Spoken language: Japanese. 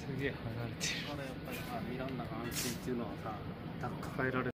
すげえ離れてる。 だからやっぱりさ、ミランダが安心っていうのはさ、抱えられ